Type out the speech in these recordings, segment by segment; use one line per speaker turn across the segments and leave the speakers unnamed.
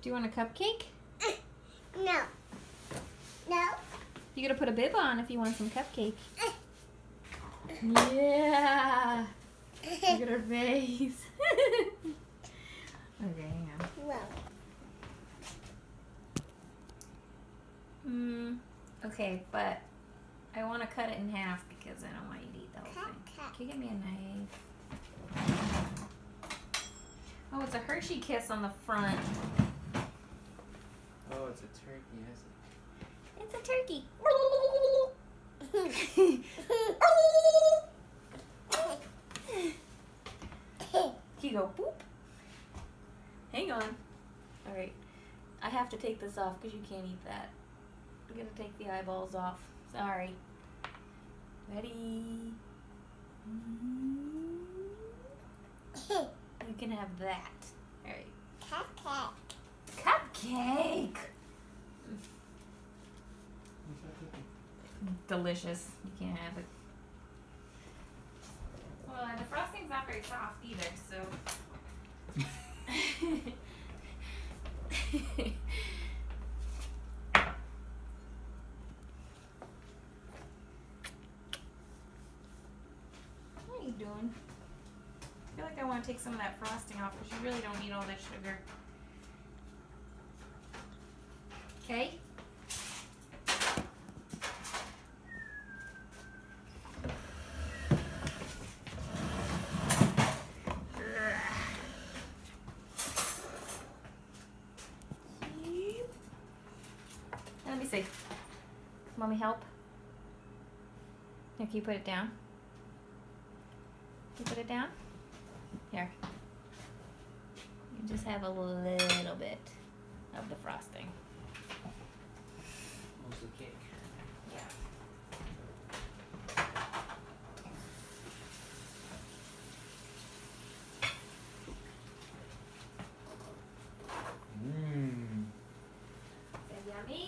Do you want a cupcake?
No. No.
You gotta put a bib on if you want some cupcake. Yeah. Look at her face. Okay, hang on.
Well.
Okay, but I want to cut it in half because I don't want you to eat the whole thing. Can you give me a knife? Oh, it's a Hershey Kiss on the front.
Oh, it's a turkey, isn't it?
It's a turkey. You go boop. Hang on. All right. I have to take this off because you can't eat that. I'm gonna take the eyeballs off. Sorry. Ready? You can have that. All right.
Cupcake.
Cupcake.
What's that cookie?
Delicious. You can't have it. Well, the frosting's not very soft either, so. What are you doing? I feel like I want to take some of that frosting off because you really don't need all that sugar. Okay? Let me see. Mommy, help. Here, can you put it down? Can you put it down? Here. You just have a little bit of the frosting.
What's the cake?
Yeah.
Mmm.
Is it yummy?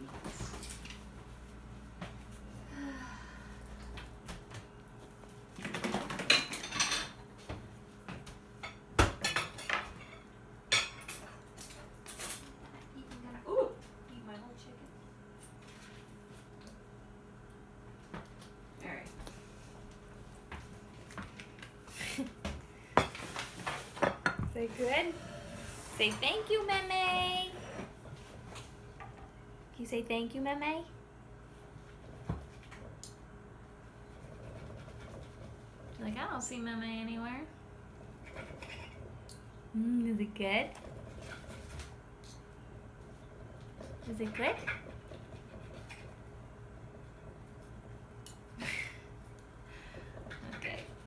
Ooh, eat my whole chicken. All right. Say good. Say thank you, Meme. Can you say thank you, Meme? Like, I don't see Meme anywhere. Is it good? Is it good?